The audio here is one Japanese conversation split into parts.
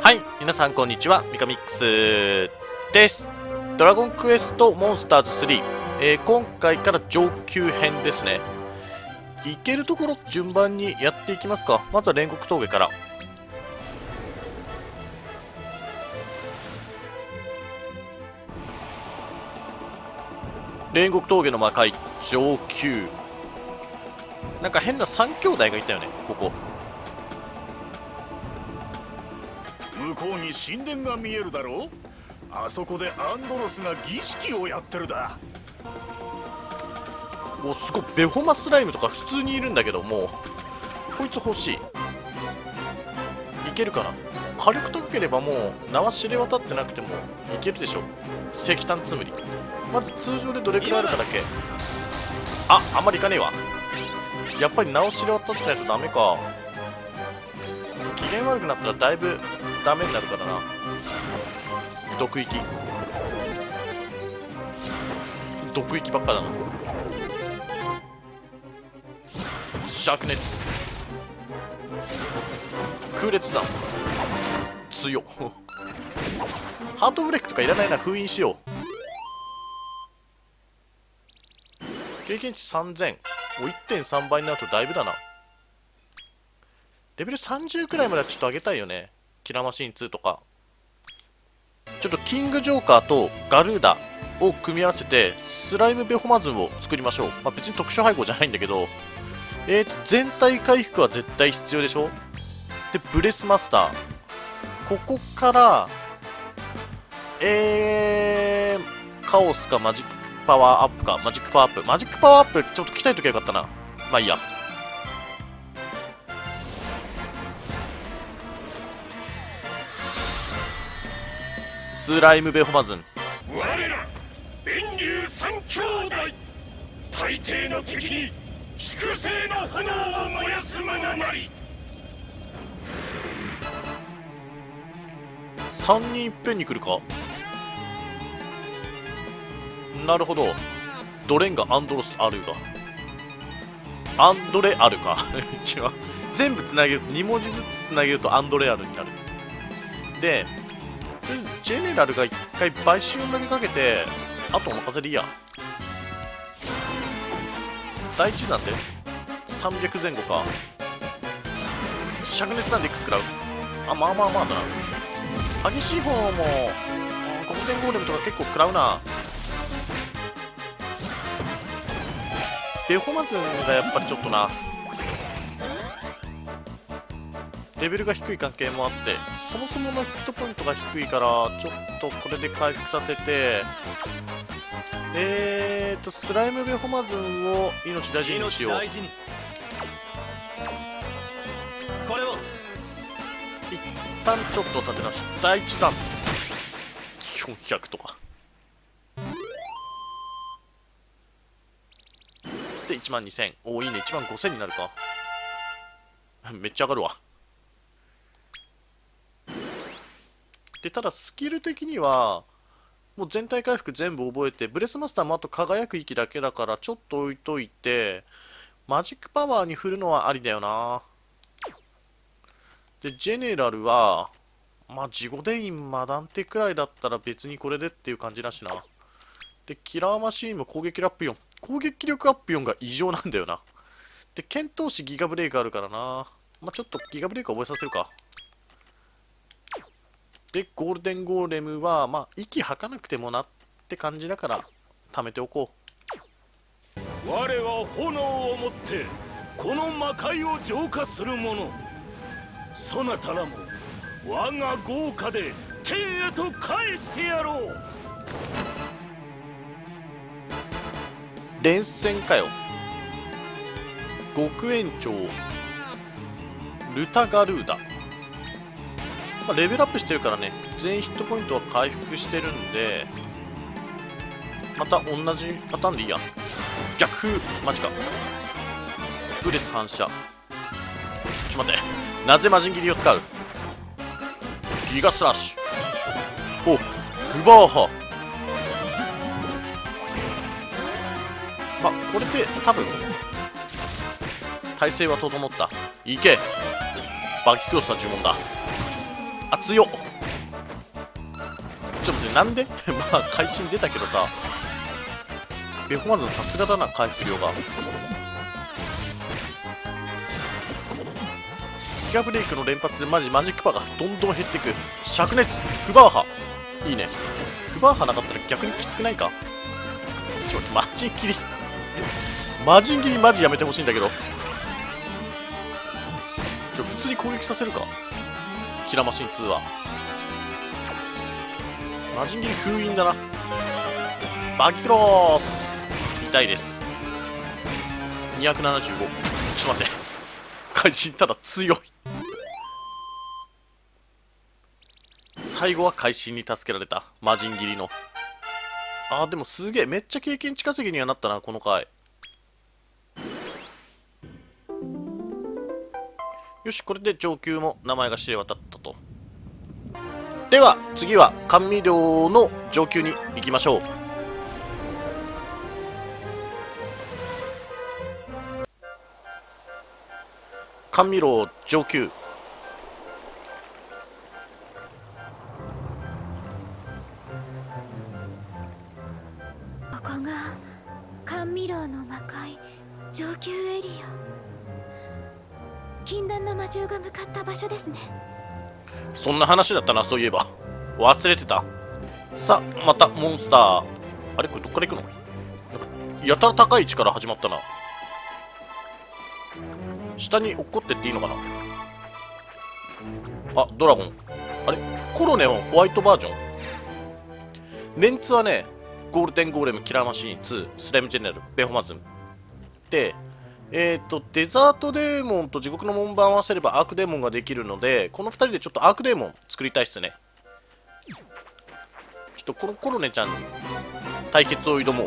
はい、皆さんこんにちは、ミカミックスです。ドラゴンクエストモンスターズ3、今回から上級編ですね。行けるところ順番にやっていきますか。まずは煉獄峠から。煉獄峠の魔界上級。なんか変な3兄弟がいたよね、ここ。 向こうに神殿が見えるだろう。あそこでアンドロスが儀式をやってるだ。 お、すごい。ベホマスライムとか普通にいるんだけども、こいつ欲しい。いけるかな。火力高ければもう縄知れ渡ってなくてもいけるでしょ。石炭つむり。まず通常でどれくらいあるかだけ。あんまりいかねえわ。やっぱり縄知れ渡ってないとダメか。機嫌悪くなったらだいぶダメになるからな。毒域ばっかだな。灼熱空裂弾強っハートブレイクとかいらないな。封印しよう。経験値3000を 1.3 倍になるとだいぶだな。レベル30くらいまではちょっと上げたいよね。キラーマシーン2とか。ちょっとキングジョーカーとガルーダを組み合わせてスライムベホマズンを作りましょう。まあ、別に特殊配合じゃないんだけど、全体回復は絶対必要でしょ。でブレスマスター、ここからカオスかマジックパワーアップか。マジックパワーアップ、ちょっと鍛えときゃよかったな。まあいいや。スライムベホマズン。 我ら弁竜三兄弟、大抵の敵に粛清の炎を燃やす者なり。 3人いっぺんに来るか。なるほど。ドレンガ、アンドロス、アルガ、アンドレアルか違う。全部つなげる、2文字ずつつなげるとアンドレアルになる。でとりあえずジェネラルが1回買収を投げかけて、あとお任せでいいや。第一弾で300前後か。灼熱なんでいくつ食らう。まあだな。激しい方もゴールデンゴーレムとか結構食らうな。ベホマズンがやっぱりちょっとな、レベルが低い関係もあって、そもそものヒットポイントが低いから、ちょっとこれで回復させて、スライムベホマズンを命大事にしよう。 これを一旦ちょっと立て直し。第一弾400とかで12000。おおいいね。15000になるか。めっちゃ上がるわ。でただスキル的にはもう全体回復全部覚えて、ブレスマスターもあと輝く息だけだからちょっと置いといて、マジックパワーに振るのはありだよな。でジェネラルはまあジゴデインマダンテくらいだったら別にこれでっていう感じだしな。でキラーマシーンも攻撃力アップ4、攻撃力アップ4が異常なんだよな。で剣闘士ギガブレイクあるからな。まあちょっとギガブレイク覚えさせるか。でゴールデンゴーレムはまあ息吐かなくてもなって感じだから貯めておこ我は炎をもってこの魔界を浄化する者。そなたらも我が豪華で天へと返してやろう。 う。連戦かよ。極延長ルタガルーダ。まあ、レベルアップしてるからね、全員ヒットポイントは回復してるんで、また同じパターンでいいや。逆風マジか。ブレス反射。ちょっと待って、なぜ魔人斬りを使う。ギガスラッシュ。おフバーハ。まあこれで多分体勢は整った。いけバキクロスは呪文だ。 あ、強っ。ちょっと待って、なんでまあ会心出たけどさ、ベホマズンさすがだな、回復量が。ギガブレイクの連発でマジックパワーがどんどん減っていく。灼熱フバーハ、いいね。フバーハなかったら逆にきつくないか。ちょっとマジン切りマジン切りマジやめてほしいんだけど。普通に攻撃させるか、キラマシン2は。マジン切り封印だな。バギクロース痛いです。275。ちょっと待って、怪人ただ強い。最後は怪人に助けられた、マジン切りの。あーでもすげえ、めっちゃ経験値稼ぎにはなったなこの回。よし、これで上級も名前が知れ渡ったと。では次は甘味料の上級に行きましょう。甘味料上級。 ここが甘味料の魔界上級エリア。禁断の魔獣が向かった場所ですね。 そんな話だったな、そういえば忘れてた。さあまたモンスター。あれこれどっから行くの。なんかやたら高い位置から始まったな。下に落っこってっていいのかな。あ、ドラゴン。あれコロネオンホワイトバージョン。メンツはね、ゴールデンゴーレム、キラーマシーン2、スライムジェネラル、ベホマズンで、デザートデーモンと地獄の門番を合わせればアークデーモンができるので、この2人でちょっとアークデーモン作りたいっすね。ちょっとこのコロネちゃんに対決を挑もう。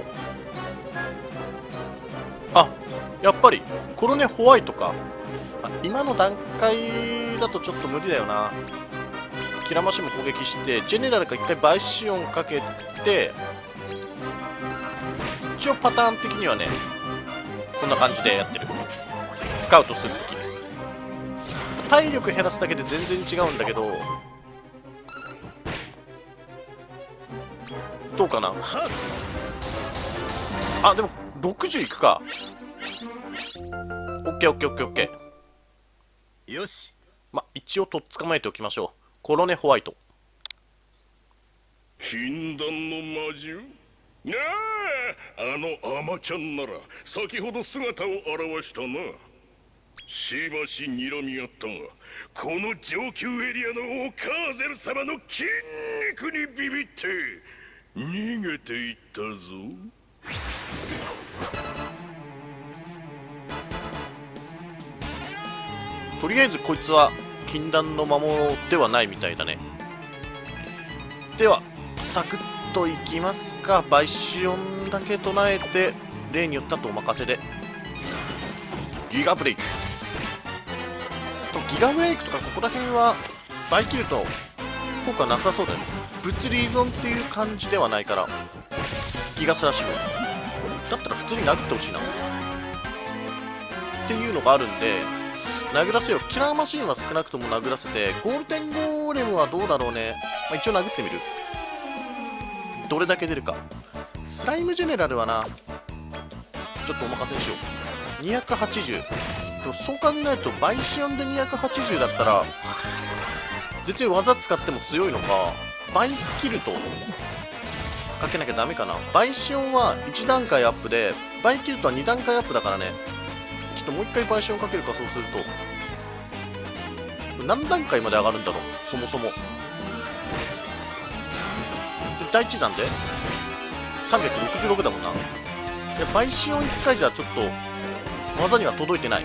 あ、やっぱりコロネホワイトか。今の段階だとちょっと無理だよな。キラマシンも攻撃してジェネラルが1回バイシオンかけて、一応パターン的にはねこんな感じでやってる。スカウトするときに体力減らすだけで全然違うんだけど、どうかな。あ、でも60いくか。オッケーオッケーオッケーオッケー。 よし、 一応とっ捕まえておきましょう。コロネホワイト。 禁断の魔獣。あのアマちゃんなら先ほど姿を現したな。しばし睨み合ったが、この上級エリアの王カーゼル様の筋肉にビビって逃げていったぞ。 とりあえずこいつは禁断の魔物ではないみたいだね。ではサクッといきますか。バイシオンだけ唱えて例によったとお任せでギガブレイクと、ギガブレイクとかここら辺はバイキルと効果なさそうだよね。物理依存っていう感じではないから。ギガスラッシュだったら普通に殴ってほしいなっていうのがあるんで、殴らせよう。キラーマシンは少なくとも殴らせて、ゴールデンゴーレムはどうだろうね。一応殴ってみる。どれだけ出るか。スライムジェネラルはなちょっとお任せにしよう。280。でもそう考えるとバイシオンで280だったら全然技使っても強いのか。バイキルトかけなきゃダメかな。バイシオンは1段階アップでバイキルトは2段階アップだからね。ちょっともう一回バイシオンかけるか。そうすると何段階まで上がるんだろうそもそも。第一弾で366だもんな。バイシオン1回じゃちょっと技には届いてない。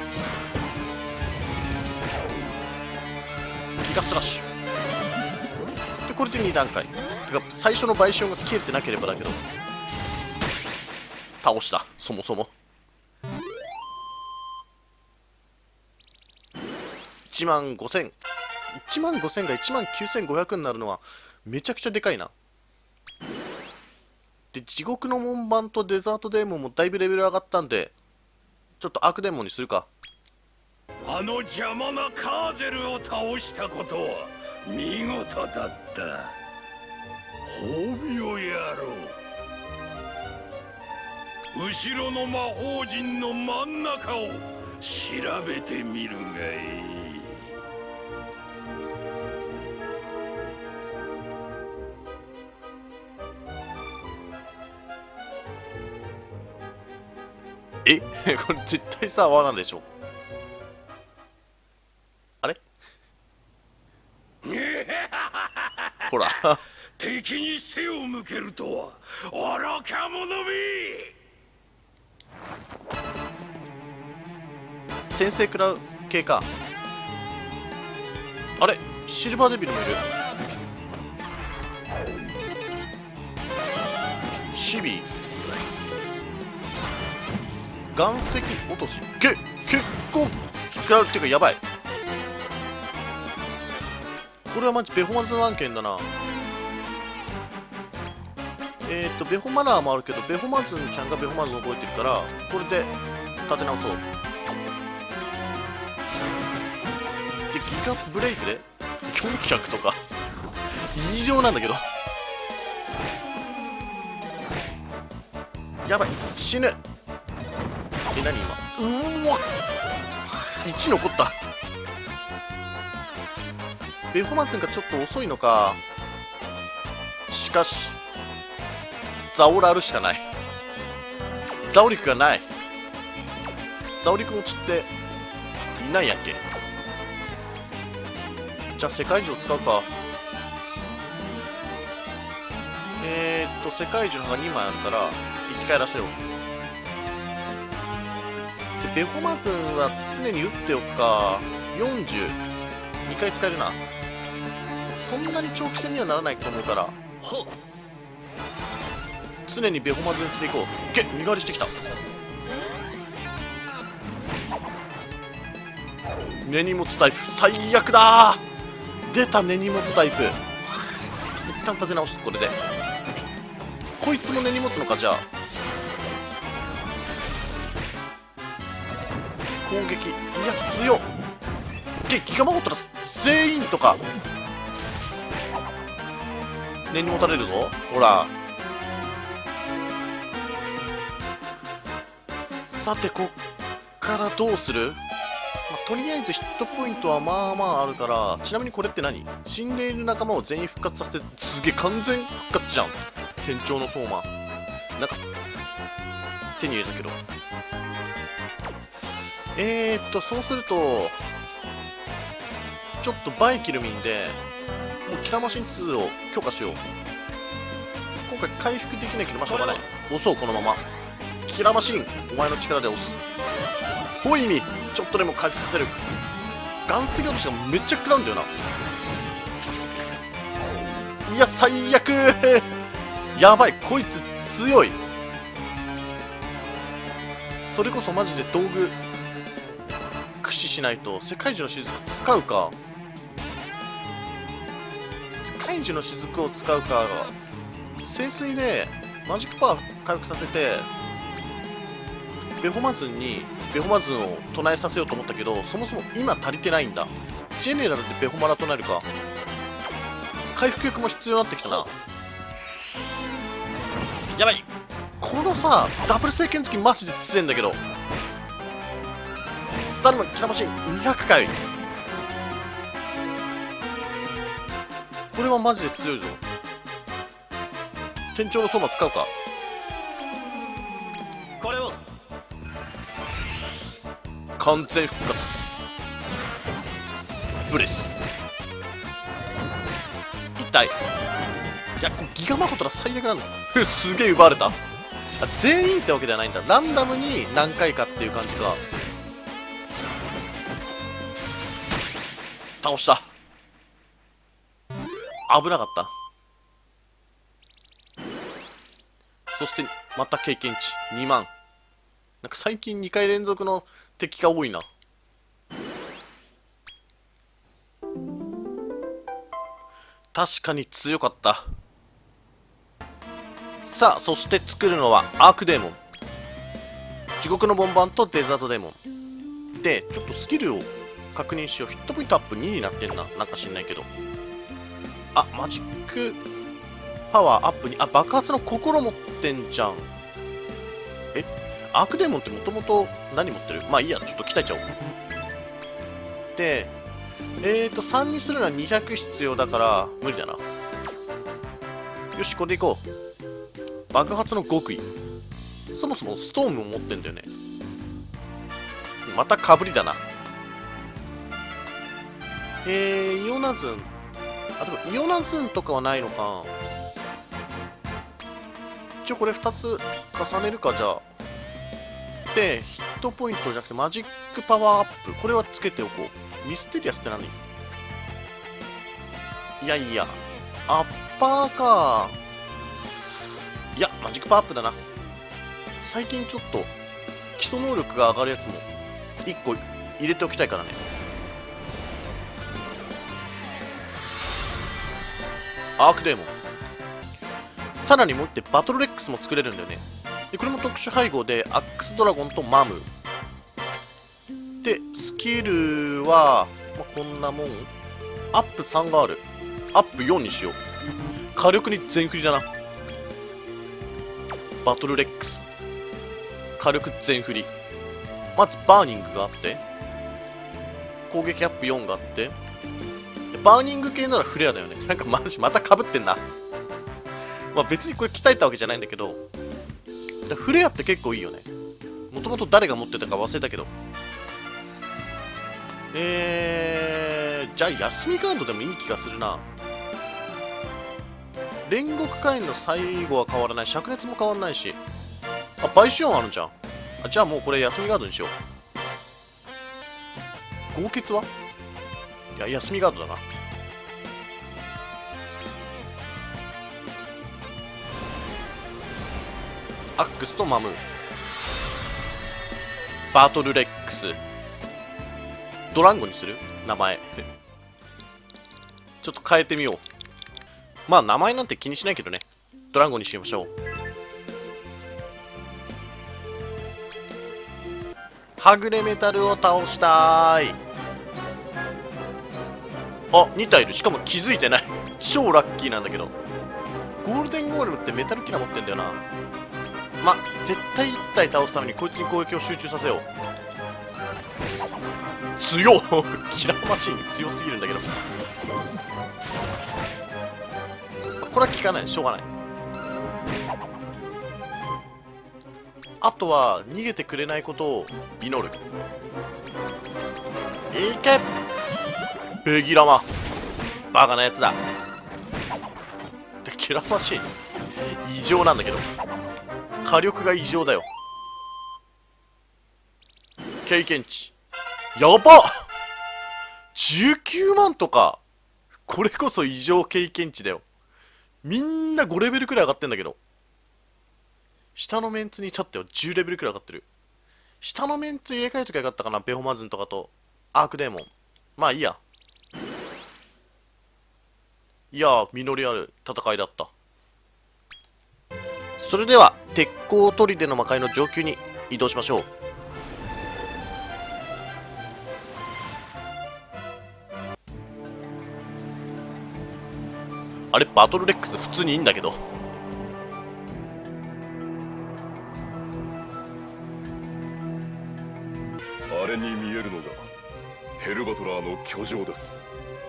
ギガスラッシュでこれで2段階てか、最初のバイシオンが消えてなければだけど倒した。そもそも1万5000、1万5000が1万9500になるのはめちゃくちゃでかいな。で地獄の門番とデザートデーモンもだいぶレベル上がったんで、ちょっとアークデーモンにするか。 あの邪魔なカーゼルを倒したことは見事だった。褒美をやろう。後ろの魔法陣の真ん中を調べてみるがいい。 これ絶対さ罠でしょ。あれほら敵に背を向けるとは愚か者め。 先生食らう系か。あれシルバーデビルもいる。シビ岩石落とし結構食らうっていうかやばい。これはマジベホマズの案件だな。ベホマナーもあるけどベホマズンちゃんがベホマズン覚えてるからこれで立て直そう。でギガブレイクで400とか異常なんだけど。やばい死ぬ。何今うわ1残った。ベホマズンがちょっと遅いのか。しかしザオラルしかない。ザオリクがない。ザオリク持ちっていないやっけ。じゃあ世界樹を使うか。世界樹の方が2枚あるから生き返らせよう。でベホマズンは常に打っておくか。42回使えるな。そんなに長期戦にはならないと思うから常にベホマズンちでいこう。身代わりしてきた。根荷物タイプ最悪だー。出た根荷物タイプ。一旦立て直す。これでこいつも根荷物のか。じゃあ攻撃いや強っ。ギガマゴったら全員とか根に持たれるぞ。ほらさてこっからどうする。とりあえずヒットポイントはまあまああるから。ちなみにこれって何。死んでいる仲間を全員復活させて。すげえ完全復活じゃん。店長の相馬なんか手に入れたけど。そうするとちょっとバイキルミンでもうキラマシン2を強化しよう。今回回復できないけどまあしょうがない。押そうこのまま。キラマシンお前の力で押す。ホイミちょっとでも回復させる。岩石落としがめっちゃ食らうんだよな。いや最悪やばいこいつ強い。それこそマジで道具駆使しないと。世界樹の雫使うか。世界樹の雫を使うか。聖水でマジックパワー回復させてベホマズンにベホマズンを唱えさせようと思ったけどそもそも今足りてないんだ。ジェネラルでベホマラ唱えるか。回復力も必要になってきたな。やばいこのさダブル聖剣付きマジで強いんだけど。頼むキラマシン200回。これはマジで強いぞ。店長の相馬使うか。 これを完全復活ブレス痛い。いやギガマホトラ最悪なんだすげえ奪われた。全員ってわけではないんだ。ランダムに何回かっていう感じか。倒した。危なかった。そしてまた経験値2万。なんか最近2回連続の敵が多いな。確かに強かった。さあそして作るのはアークデーモン、地獄のボンバンとデザートデーモンで、ちょっとスキルを確認しよう。ヒットポイントアップ2になってんな。なんか知んないけどあ、マジックパワーアップに、あ、爆発の心持ってんじゃん。え、アークデーモンってもともと何持ってる？まあいいや、ちょっと鍛えちゃおう。で、3にするのは200必要だから無理だな。よし、これでいこう。爆発の極意。そもそもストームを持ってんだよね。またかぶりだな。イオナズン。あ、でもイオナズンとかはないのか。一応これ2つ重ねるか、じゃあ。で、ヒットポイントじゃなくてマジックパワーアップ。これはつけておこう。ミステリアスって何？いやいや。アッパーか。いや、マジックパワーアップだな。最近ちょっと基礎能力が上がるやつも1個入れておきたいからね。アークデーモン。さらにもう1点バトルレックスも作れるんだよね。でこれも特殊配合でアックスドラゴンとマムで、スキルは、まあ、こんなもん。アップ3がある。アップ4にしよう。火力に全振りだな。バトルレックス火力全振り。まずバーニングがあって、攻撃アップ4があって、バーニング系ならフレアだよね。なんかマジまたかぶってんな。まあ別にこれ鍛えたわけじゃないんだけど、フレアって結構いいよね。もともと誰が持ってたか忘れたけど。じゃあ休みカードでもいい気がするな。煉獄会員の最後は変わらない。灼熱も変わらないし。あ、倍シオンあるじゃん。あ、じゃあもうこれ休みガードにしよう。豪傑は？いや、休みガードだな。アックスとマム。バトルレックス。ドランゴにする？名前。ちょっと変えてみよう。まあ名前なんて気にしないけどね。ドランゴにしましょう。はぐれメタルを倒したーい。あ、2体いる。しかも気づいてない。超ラッキーなんだけど。ゴールデンゴーレムってメタルキラ持ってんだよな。ま、絶対1体倒すためにこいつに攻撃を集中させよう。強っキラーマシン強すぎるんだけど。これは効かない。しょうがない。あとは逃げてくれないことを祈る。いけベギラマ。バカなやつだ。でキラーマシン異常なんだけど、火力が異常だよ。経験値やばっ19万とか。これこそ異常経験値だよ。みんな5レベルくらい上がってんだけど、下のメンツに至っては10レベルくらい上がってる。下のメンツ入れ替えときゃよかったかな。ベホマズンとかとアークデーモン。まあいいや。いやー、実りある戦いだった。それでは鉄鋼砦の魔界の上級に移動しましょう。あれ、バトルレックス普通にいいんだけど。 あれに見えるのがヘルバトラーの居城です。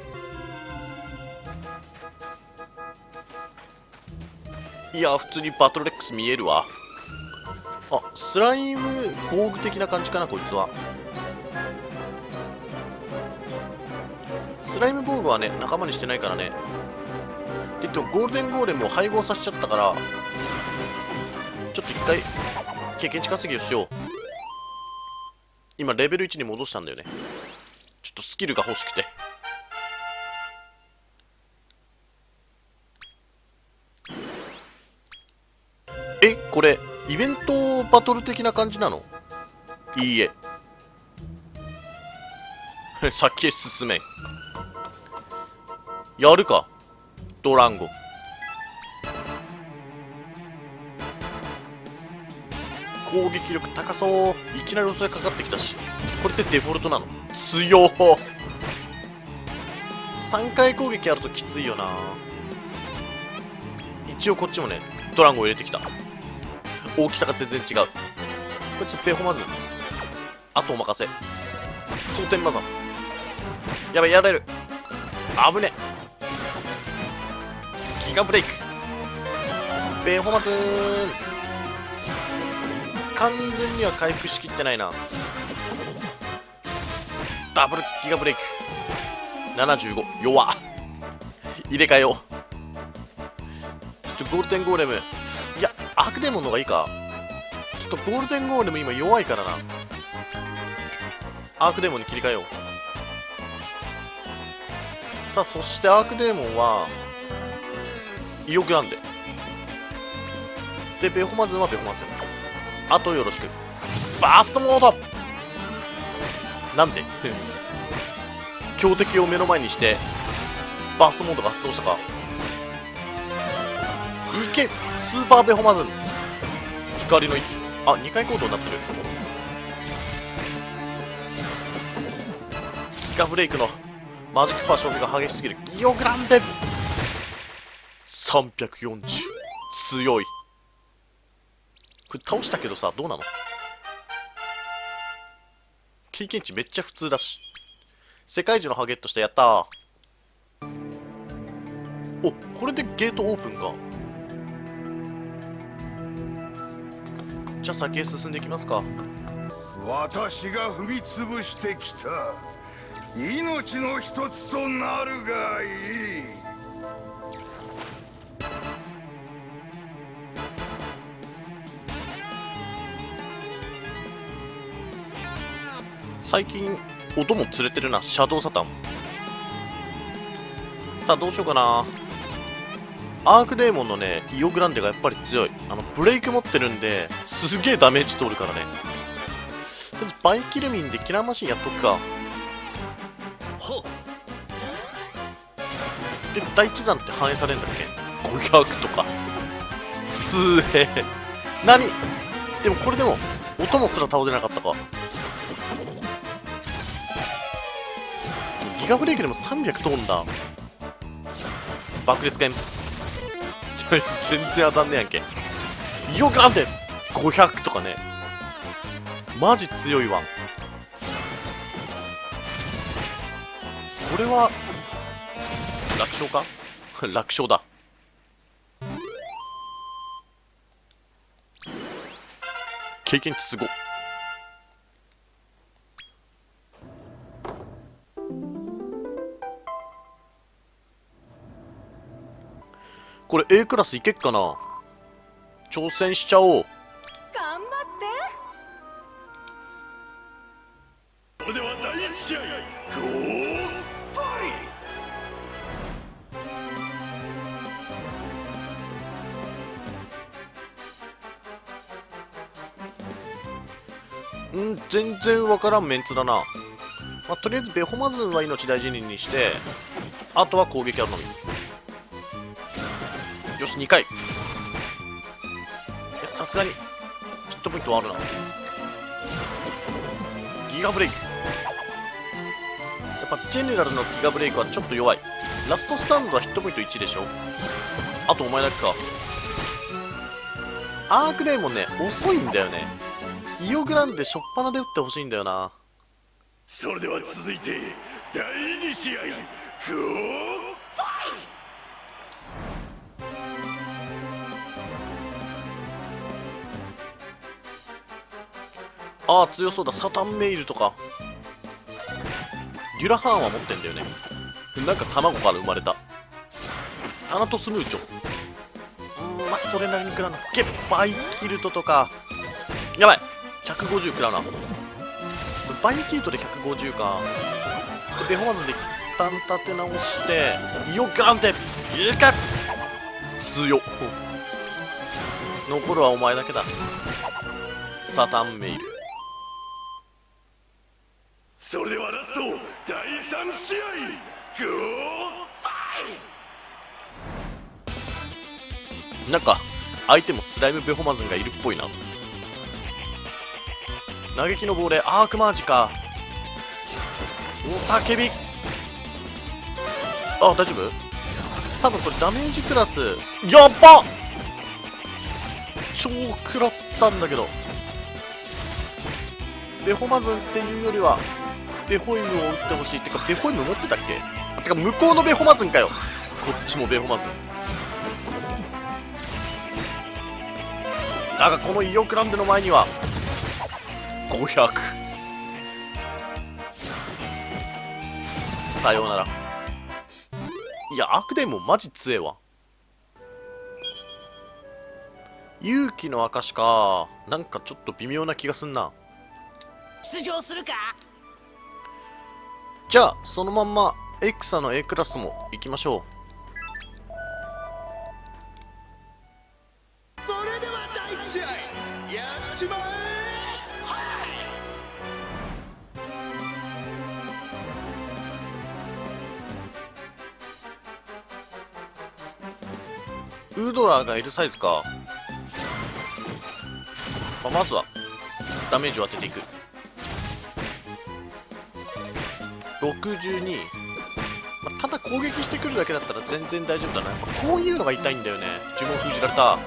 いや、普通にバトルレックス見えるわ。あ、スライム防具的な感じかな、こいつは。スライム防具はね、仲間にしてないからね。でゴールデンゴーレムを配合させちゃったから、ちょっと一回経験値稼ぎをしよう。今レベル1に戻したんだよね。ちょっとスキルが欲しくて。え、これイベントバトル的な感じなの？いいえ先へ進め。やるかドランゴ。攻撃力高そう。いきなり襲いかかってきたし、これってデフォルトなの？強っ。 3回攻撃あるときついよな。一応こっちもねドラゴンを入れてきた。大きさが全然違う。こいつベホマズン、あとお任せ。蒼天魔山、やばい、やられる。危ね。ギガブレイク、ベホマズーン。完全には回復しきってないな。ダブルギガブレイク75、弱っ。入れ替えよう。ちょっとゴールデンゴーレム、いやアークデーモンの方がいいか。ちょっとゴールデンゴーレム今弱いからな。アークデーモンに切り替えよう。さあ、そしてアークデーモンはイオグランデで、ベホマズンはベホマズン。あとよろしく。バーストモードなんで強敵を目の前にしてバーストモードが発動したか。いけ、スーパーベホマズン、光の息。あ、2回行動になってる。ギガブレイクのマジックパワー消費が激しすぎる。ギオグランデ340、強い。これ倒したけどさ、どうなの。経験値めっちゃ普通だし。世界中のハゲットしてやったー。お、これでゲートオープンか。じゃあ先へ進んでいきますか。 私が踏み潰してきた命の一つとなるがいい。 最近音も釣れてるな、シャドウサタン。さあどうしようかな。アークデーモンのねイオグランデがやっぱり強い。ブレイク持ってるんですげえダメージ通るからね。とりあえずバイキルミンでキラーマシンやっとくか。で第一弾って反映されるんだっけ。500とかすげえ。何でもこれでも音もすら倒せなかったか。ギガブレイクでも300通んだ。爆裂剣全然当たんねやんけ。イオグランデ500とかね、マジ強いわ。これは楽勝か楽勝だ。経験値すごっ。これ A クラスいけっかな。挑戦しちゃおう。 頑張って。 それでは第一試合、ゴーファイ。 全然わからんメンツだな。まあ、とりあえずベホマズンは命大事にして、あとは攻撃あるのみ。よし、2回。さすがにヒットポイントはあるな。ギガブレイク、やっぱジェネラルのギガブレイクはちょっと弱い。ラストスタンドはヒットポイント1でしょ。あとお前だけか。アークデーモンね遅いんだよね。イオグランデしょっぱなで打ってほしいんだよな。 それでは続いて第2試合、ゴーファイ。 ああ強そうだ。サタンメイルとかデュラハーンは持ってんだよね。なんか卵から生まれたタナトスムーチョ。まあそれなりに食らうな。ゲッバイキルトとかやばい。150食らうな。バイキルトで150か。ベホマズで一旦立て直してイオグランデいけ強っ。残るはお前だけだ。サタンメイル。 それではラスト第3試合、ゴーファイ。 なんか相手もスライムベホマズンがいるっぽいな。嘆きの棒でアークマージか。雄たけびあ、大丈夫？多分これダメージクラスやっば、超食らったんだけど、ベホマズンっていうよりはベホイムを打ってほしい。ってかベホイム持ってたっけ？あ、てか向こうのベホマズンかよ。こっちもベホマズンだが、このイオクランデの前には500。さようなら。いや、アクデンもマジ強えわ。勇気の証か。なんかちょっと微妙な気がすんな。 出場するか？ じゃあそのまんまエクサの A クラスも行きましょそれでは第一試合やっちまえ。 う。ウードラーが L サイズか。まずはダメージを当てていく。62、ただ攻撃してくるだけだったら全然大丈夫だな。やっぱこういうのが痛いんだよね。呪文封じられた。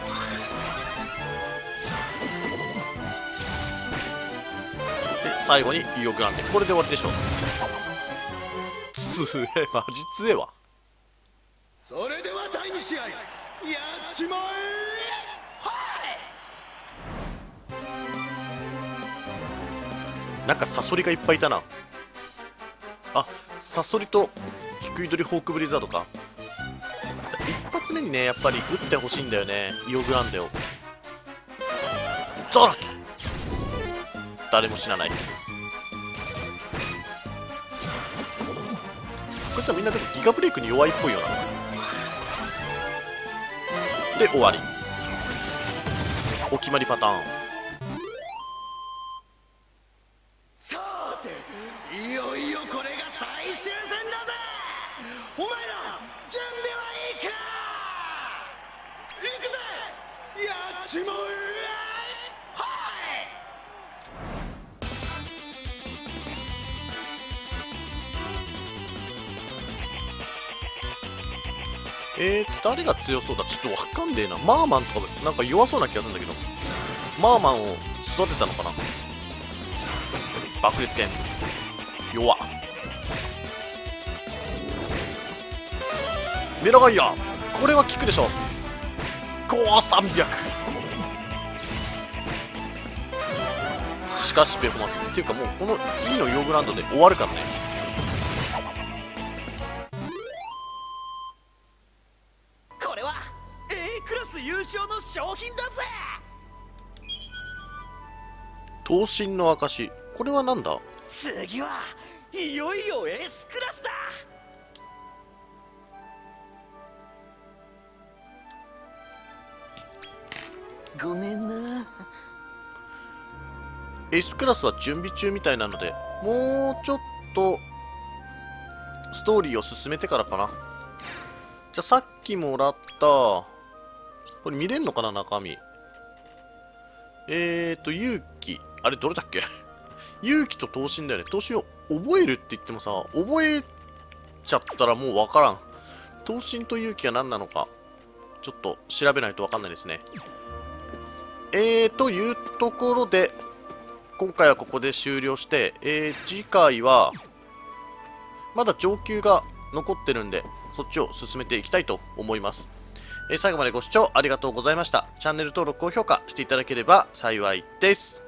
で最後にイオグランデ、これで終わりでしょ。つえ、マジつえわ。 それでは第二試合やっちまえ。 なんかサソリがいっぱいいたな。あ、サソリと低いドリホークブリザードか。一発目にね、やっぱり打ってほしいんだよね、イオグランデを。ゾラキ、誰も死なない。こいつはみんなでもギガブレイクに弱いっぽいよな。で終わり。お決まりパターン。 さて、いよいよこれが最終戦だぜ。お前ら準備はいいか？行くぜ。やっちまえ。 誰が強そうだ？ちょっとわかんねえな。マーマンとかなんか弱そうな気がするんだけど、マーマンを育てたのかな。爆裂剣弱っ。メラガイア、これは効くでしょ。300。しかしベホマスっていうか、もうこの次のヨーグランドで終わるからね。 これは A クラス優勝の賞金だぜ。 闘神の証、これはなんだ？ 次はいよいよ S クラスだ。ごめんな。 S クラスは準備中みたいなので、もうちょっとストーリーを進めてからかな。じゃあさっきもらったこれ見れんのかな、中身。勇気、あれどれだっけ勇気と闘神だよね。闘神を覚えるって言ってもさ、覚えちゃったらもうわからん。闘神と勇気は何なのかちょっと調べないとわかんないですね。というところで今回はここで終了して、次回はまだ上級が残ってるんで、そっちを進めていきたいと思います。最後までご視聴ありがとうございました。チャンネル登録、高評価していただければ幸いです。